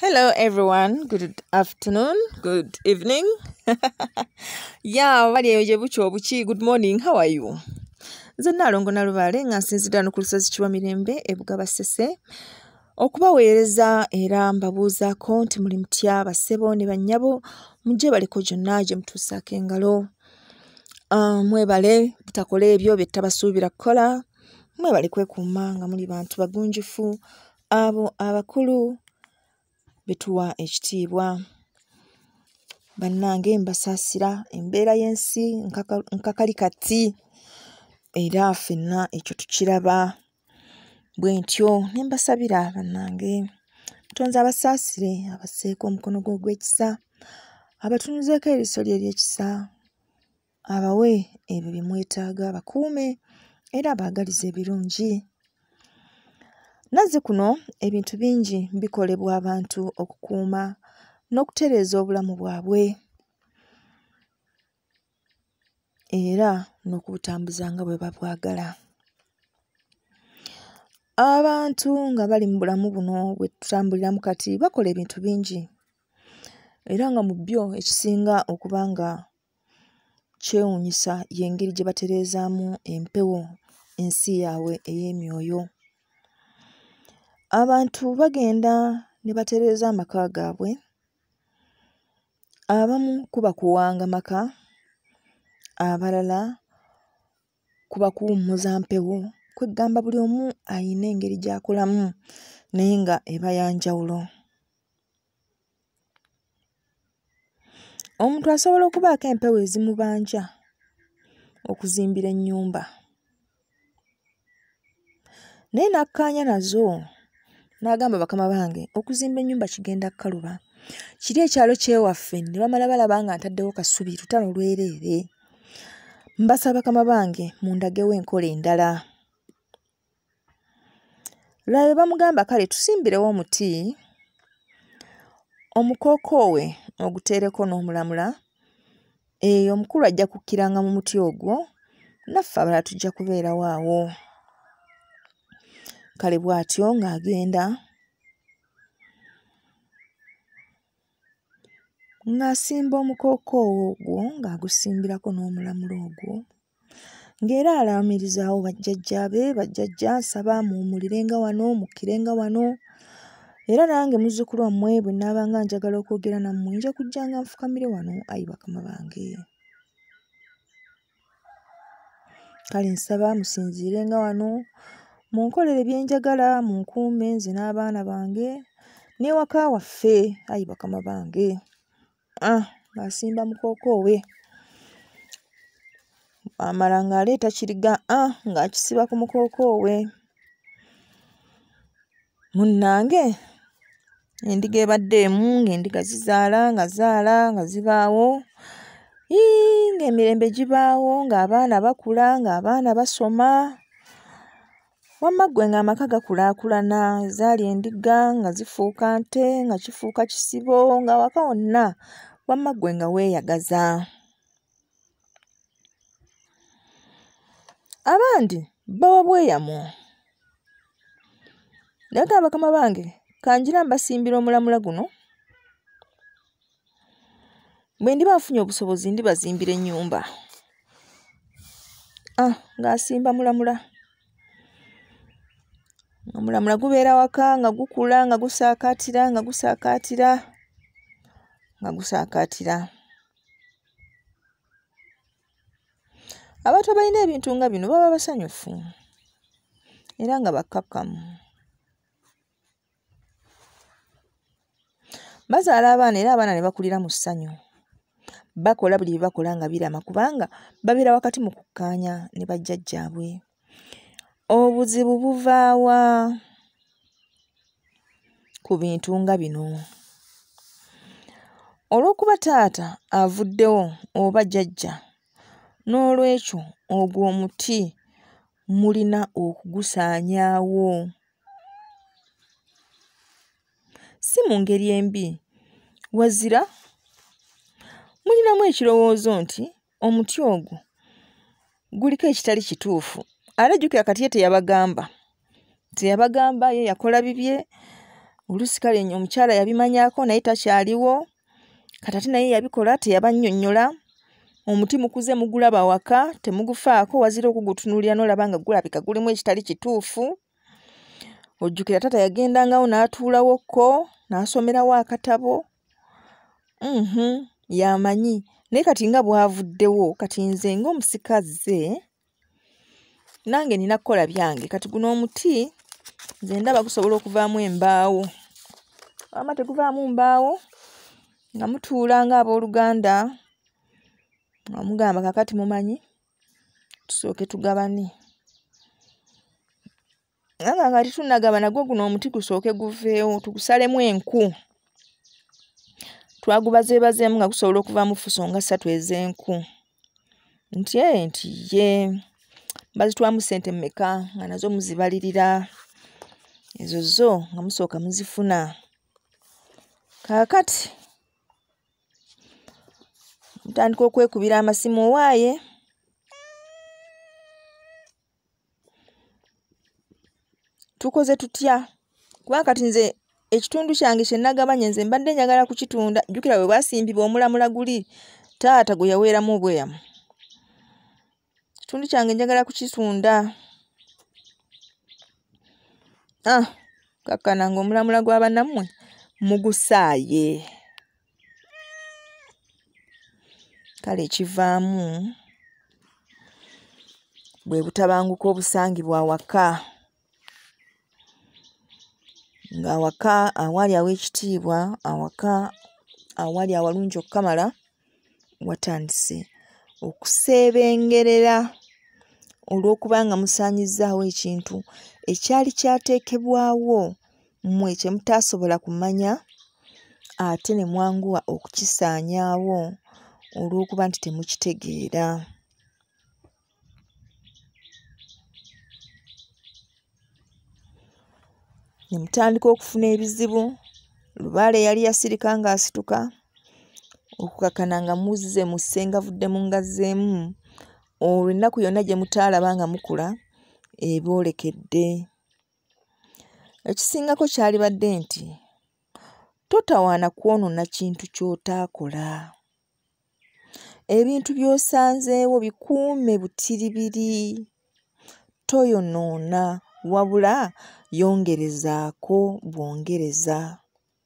Hello everyone, good afternoon, good evening. Good morning, how are you? Nzonna alongo na lubale nga nsinzidde ku lusozi Kiwamirembe ebugaba Ssese okubaweereza era mbabuuzaako nti muli mutya bassebo ne bannyabo mujje baliko gyonna gye mutuusaako engalo. Mwebale butakola ebyo bye tabasuubira kukola, mwebale kwekuuma nga muli bantu bagunjufu abo abakulu betuwa ekitiibwa. Bannange mbasaasira embeera y'ensi nkakali kati era ffenna ekyo tukiraba bwe ntyo ne mbasabira bannange Mutonzi abasaasire abasseeko omukono gwe ogw'ekisa abatunuzeeko eriiso lye ery'ekisa abawe ebyo bye mwetaaga bakuume era abaagalize ebirungi. Nazzi kuno ebintu bingi bikolebwa abantu okukuuma n'okutereeza obulamu bwabwe era n'okubutambuza nga bwe babwagala. Abantu nga bali mu bulamu buno bwe tutambuliramu kati bakola ebintu bingi era nga mu byo ekisinga okuba nga kyewunyisa y'engeri gye batereezaamu empewo ensi yaabwe ey'emyoyo. Abantu bagenda ne batereeza amaka gaabwe, abamu kuba kuwanga maka, abalala kuba kuwummuza mpewo, kwegamba buli omu ayina engeri gy'akolamu naye nga eba ya njawulo. Omuntu asobola okubaako empewo ezimubanja okuzimbira ennyumba naye n'akkaanya nazo n'agamba bakama bange okuzimba ennyumba kigenda kkaluba. Kiri ekyalo kyewaffe ne bamala balaba nga ntaddewo kasubi lutalo lwereere. Mbasaba bakama bange mundagewo enkola endala. Laba bamugamba kale tusimbirewo omuti, omukookoowe oguteereko n'omulamula, eyo omukulu ajja kukkiranga mu muti ogwo naffe abalala tujja kubeerawo awo. Kale bw'atyo ng'agenda ng'asimba omukookoowo ogwo ng'agusimbirako n'omulamula ogwo ng'era alaamirizaawo bajjajjaabe, bajjajja nsaba muwummulirenga wano, mukkirenga wano era nange muzzukulu wammwe bwe nnaabanga njagala okwogera nammwe nja kujjanga nfukamire wano ayi bakama bange. Kale nsaba musinziirenga wano munkolere bye njagala, munkuume nze n'abaana bange n'ewaka waffe ayi bakama bange. Ng'asimba mukookoowe amala ng'aleeta kiriga ng'akisiba ku mukookoowe. Munnange endiga ebadde emu ng'endiga zizaala nga zibaawo ng'emirembe gibaawo ng'abaana bakula ng'abaana basoma. Wamma ggwe ng'amaka gakulaakulana, zaali endiga nga zifuuka nte nga kifuuka kisibo nga waka wonna wamma ggwe nga weeyagaza. Abandi bawa bweyamo naye nga bakama bange kanjira mbasimbira omulamula guno, bwe ndiba nfunye obusobozi ndibazimbira ennyumba. Ng'asimba mulamula. Omulamula gubeera waka nga gukula nga gusaakaatira nga gusaakaatira. Abantu abalina ebintu nga bino baba basanyufu era nga bakkakkamu. Bazaala abaana era abaana ne bakulira mu ssanyu. Bakola buli bye bakola nga birama kubanga babeera wakati mu kukkaanya ne bajjajjaabwe. Obuzibu buva wa ku bintu nga bino? Olw'okuba taata avuddewo oba jjajja, n'olwekyo ogwo omuti mulina okugusaanyaawo. Si mu ngeri embi, wazira mulinamu ekirowoozo nti omuti ogwo guliko ekitali kituufu. Ate jjukira kati ye teyabagamba ye yakola bibye oluusi kale omukyala yabimanyako naye takyaliwo, kati naye yabikola teyabannyonnyola. Omuti mukuze mugulaba waka temugufaako wazira okugutunuulira n'olaba nga gulabika gulimu ekitali kituufu. Ojjukira tata yagendangawo n'atuulawokko n'asomerawo akatabo. Yamanyi naye kati nga bwavuddewo kati nze ng'omusikaze nange nina kukola byange. Kati guno omuti nze ndaba gusobola okuvaamu embaawo. Wama teguvaamu mbaawo nga mutuula nga abooluganda nga mugamba kakati mumanyi tusooke tugabane. Nga tetunnagaba nagwo guno omuti gusooke guveewo tugusalemu enku. Twagubazeebazeemu nga gusobola okuvaamu fuso nga 3 ez'enku. Nti ye bazitwamu ssente mmeka nga nazo muzibalirira. Ezo zo nga musooka muzifuna. Kaakati mutandika okwekubira amasimu owaaye. Tukoze tutya? Kuba kati nze ekitundu kyange kye nagabanye nze mbadde njagala kukitunda. Jjukira bwe bwasimbibwa omulamula guli taata gwe yaweeramu obweyamu. Ekitundu kyange njagala kukitunda. Kakkana ng'omulamula gwa bannammwe mugusaaye. Kale ekivaamu bwe butabanguko obusangibwa awaka. Ng'awaka awali aw'ekitiibwa, awaka awali awalungi okukamala, watandise okuseebengerera olw'okubanga musaanyizzaawo ekintu ekyali kyateekebwawo mmwe kye mutaasobola kumanya ate ne mwanguwa okukisaanyaawo olw'okuba nti temukitegeera. Ne mutandika okufuna ebizibu. Lubaale yali yasirika ng'asituka okukakana nga muzze mu ssengavudde mu ngazzeemu. Olwo ennaku yonna gye mutaalaba nga mukula eboolekedde. Ekisingako kyali badde nti totawaana kwonoona kintu ky'otaakola. Ebintu by'osanzeewo bikuume butiribiri. Toyonoona wabula yongerezaako bwongereza.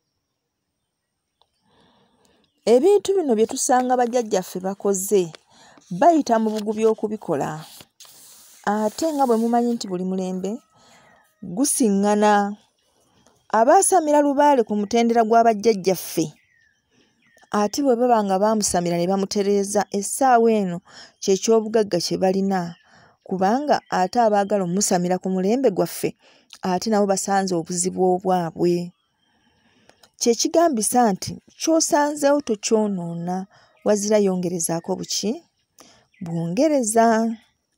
Ebintu bino bye tusanga bajjajjaffe bakoze bayita mu bugubi okubikola. Ate nga bwe mumanyi nti buli mulembe gusiŋŋana. Abaasamira lubaale ku mutendera gw'abajjajjaffe ate bwe baba nga baamusamira ne bamutereeza essaawa eno kyekyobugagga kye balina. Kubanga ate abaagala omusamira ku mulembe gwaffe ate nabo basanze obuzibu obwabwe. Kye kigambisa nti ky'osanzeewo tokyonoona wazira yongerezaako buki bwongereza.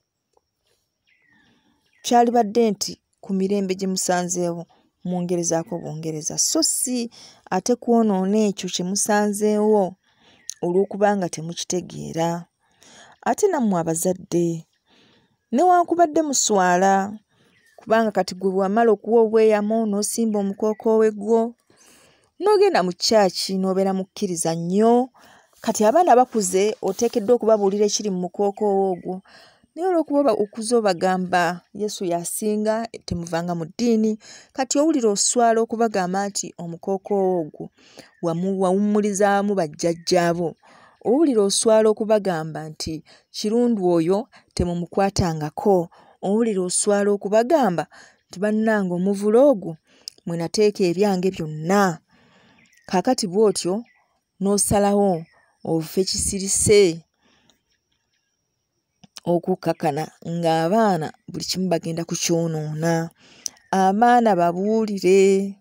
Kyali badde nti ku mirembe gye musanzeewo mwongerezaako bwongereza so si ate kwonoona ekyo kye musanzeewo olw'okubanga temukitegeera. Ate nammwe abazadde newankubadde muswala kubanga kati gwe wamala okuwa obweyamo n'osimba omukookoowe gwo n'ogenda mu kyaki n'obeera mukkiriza nnyo. Kati abaana bakuze oteekeddwa okubabuulira ekiri mu mukookoowe ogwo. Naye olw'okuba okuze obagamba Yesu yasinga temuvanga mu ddiini, kati owulira oswala okubagamba nti omukookoowe ogwo wawummulizaamu bajjajjaabo. Owulira oswala okubagamba nti kirundu oyo temumukwatangako. Owulira oswala okubagamba nti bannange omuvule ogwo mwe nateeka ebyange byonna. Kaakati bw'otyo n'osalawo ofe kisirise okukakana ng'abaana buli kimu bagenda kukyonoona. Abaana babuulire.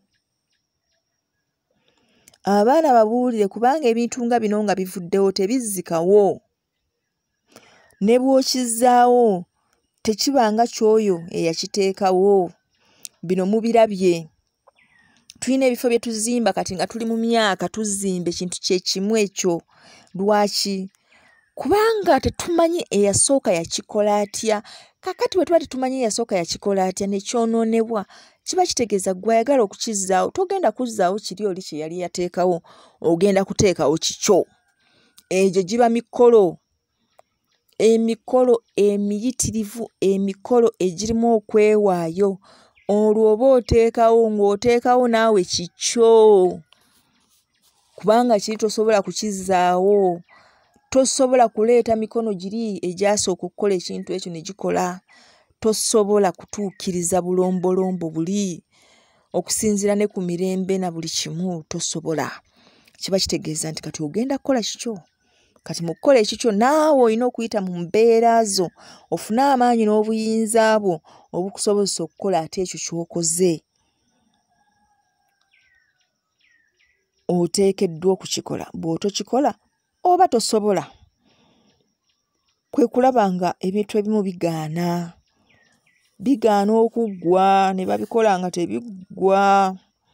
Abaana babuulire kubanga ebintu nga bino nga bivuddewo tebizzikawo. Ne bw'okizzaawo tekibanga ky'oyo eyakiteekawo. Bino mubirabye. Tulina ebifo bye tuzimba kati nga tuli mu myaka tuzimba ekintu kye kimu ekyo. Lwaki? kubanga tetumanyi eyasooka yakikola atya. Kakati bwe tuba tetumanyi eyasooka yakikola atya ne kyonoonebwa, kiba kitegeeza gwe ayagala okukizzaawo togenda kuzzaawo kiri oli kye yali yateekawo, ogenda kuteekawo kikyo. Egyo giba mikolo, emikolo emiyitirivu, emikolo egirimu okwewaayo. Olwo oba oteekawo ng'oteekawo naawe kikyo, kubanga kiri tosobola kukizzaawo. Tosobola kuleeta mikono giri egyasooka okukola ekintu ekyo ne gikola. Tosobola kutuukiriza bulombolombo buli, okusinziira ne ku mirembe na buli kimu tosobola. Kiba kitegeeza nti kati ogenda kukola kikyo. Kati mu kukola ekikyo naawe olina okuyita mu mbeera zo, ofune amaanyi n'obuyinza bwo obukusobozesa okukola ate ekyo ky'okoze. Oteekeddwa okukikola. Bw'otokikola oba tosobola. Kwe kulaba nga ebintu ebimu bigaana okuggwa, ne babikola nga tebiggwa,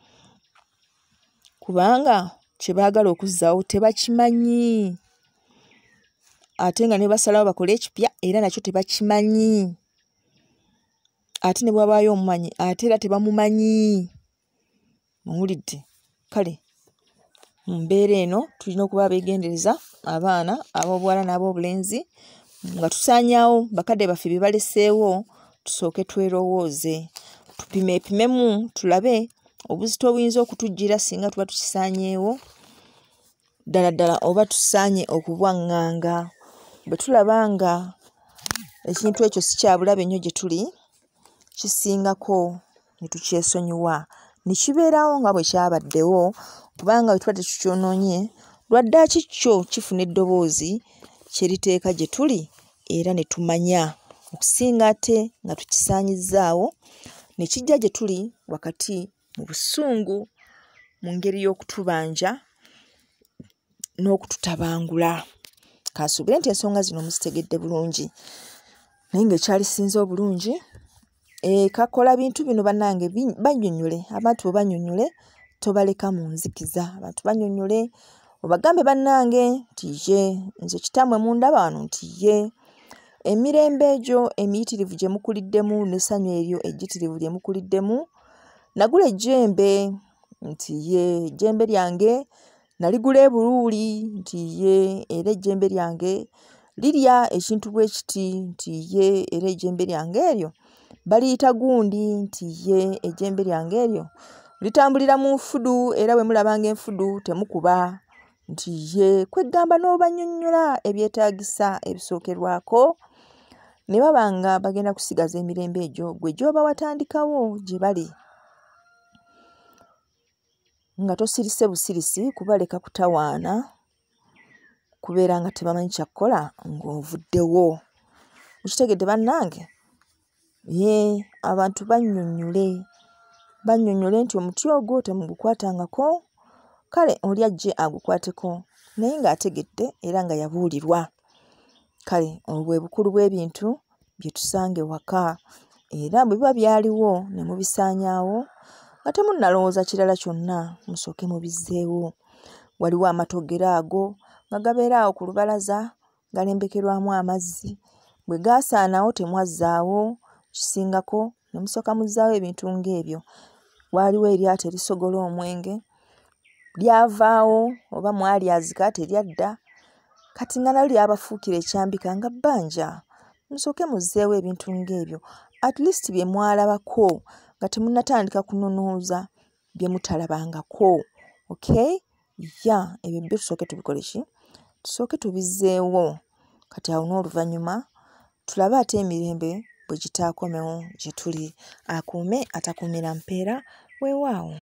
kubanga kye baagala okuzzaawo tebakimanyi. Ate nga ne basalawo bakole ekipya era nakyo tebakimanyi. Ate ne bwabaayo omumanyi ate era tebamumanyi. Muwulidde? Kale mu mbeera eno tulina okuba abeegendereza, abaana ab'obuwala n'ab'obulenzi, nga tusaanyaawo bakadde baffe bye baleseewo, tusooke twerowooze, tupimepimemu tulabe obuzito obuyinza okutujjira singa tuba tukisaanyeewo, ddala ddala oba tusaanye okubwaŋŋanga. Bwe tulaba nga ekintu ekyo si kya bulabe nnyo gye tuli, kisingako ne tukyesonyiwa, ne kibeerawo nga bwe kyabaddewo, kubanga bwe tuba tekikyonoonye, lwaddaaki kyo kifuna eddoboozi kye liteeka gye tuli era ne tumanya, okusinga ate nga tukisaanyizzaawo ne kijja gye tuli wakati mu busungu, mu ngeri y'okutubanja n'okututabangula. Kansuubire nti ensonga zino muzitegedde bulungi. Naye ng'ekyalisinze obulungi, kakola bintu bino bannange bannyonnyole. Abantu bwe bannyonnyole tobaleka mu nzikiza. Abantu bannyonnyole obagambe bannange nti ye nze kitammwe mundaba wano nti ye emirembe egyo emiyitirivu gye mukuliddemu n'essanyu eryo ejjitirivu lye mukuliddemu, nagula ejjembe nti ye ejjembe lyange naligula ebuluuli nti ye era ejjembe lyange lirya ekintu bwe kiti nti ye era ejjembe lyange eryo baliyita gundi nti ye ejjembe lyange eryo litambulira mu nfudu era bwe mulabanga enfudu temukuba nti ye. Kweggamba n'obannyonnyola ebyetaagisa ebisookerwako, ne babanga bagenda kusigaza emirembe egyo gwe gy'oba watandikawo gye bali. Nga tosirise busirisi kubaleka kutawaana, kubeera nga tebamanyi kyakukola ng'ovuddewo. Mukitegedde bannange? Ye abantu bannyonnyole nti omuti ogwo temugukwatangako, kale oli ajje agukwateko naye ng'ategedde era nga yabuulirwa. Kale obwo bukulu bw'ebintu bye tusanga ewaka, era bwe biba byaliwo ne mubisaanyaawo nga temunnalowooza kirala kyonna, musooke mubizzeewo. Waliwo amatogero ago nga gabeera awo ku lubalaza galembekerwamu amazzi, bwe gaasaanawo temwazzaawo, kisingako ne musooka muzzaawo ebintu ng'ebyo. Waaliwo eryato erisogola omwenge, lyavaawo oba mwalyazika teryadda, kati nga nalyo lyabafuukira ekyambika nga bbanja. Musooke muzzeewo ebintu ng'ebyo, at least bye mwalabako nga temunnatandika kunonooza bye mutalabangako. Okay? Ebyo byo tusooke tubikole ki? Tusooke tubizzeewo. Kati awo n'oluvannyuma tulabe ate emirembe bwe gitaakomewo gye tuli. Akuume atakuumira mpeera weewaawo.